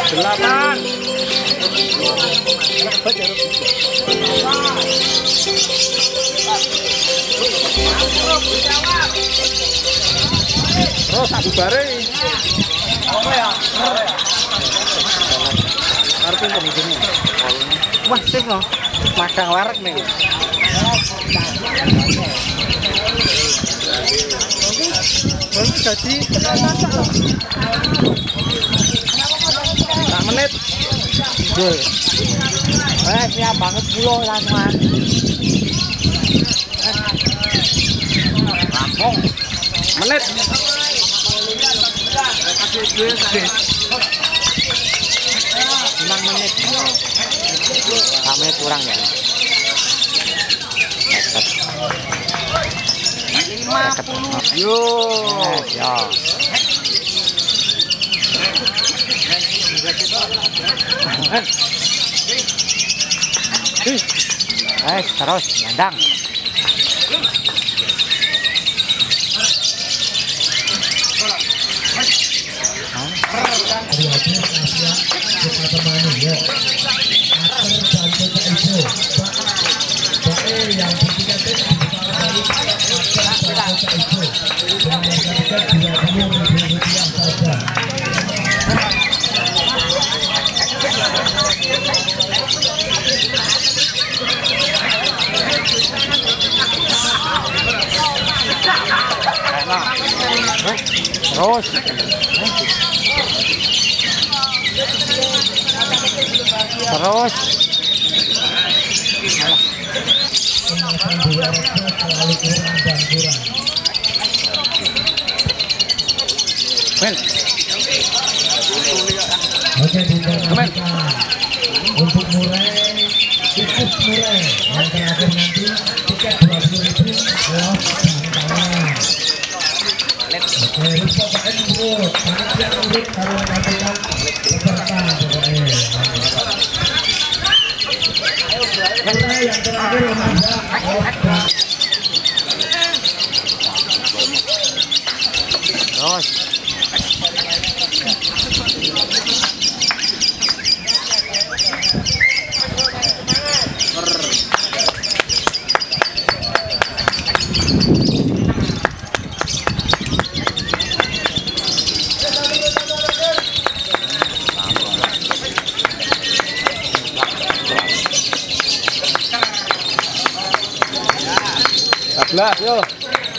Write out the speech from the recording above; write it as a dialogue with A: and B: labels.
A: Delapan. Terus aku bare. Apa ya? Arep pemijene. Wah, sip loh. Magang wareg nih. Baru jadi tak menit.
B: Siap banget 10 langsungan.
A: Rampung. Menit.
B: 5 menit. 5 menit kurang ya.
A: 50. Yo.
B: Ya. Terus nyandang. Terus
A: Men.
C: Oke, untuk murai, tikus murai yang terakhir nanti tiket 20.000 los tangan. Oke, lupa pakai urut, panitia urut kalau nantikan peserta pokoknya. Murai yang terakhir remaja los.
B: terus
A: Belas yo.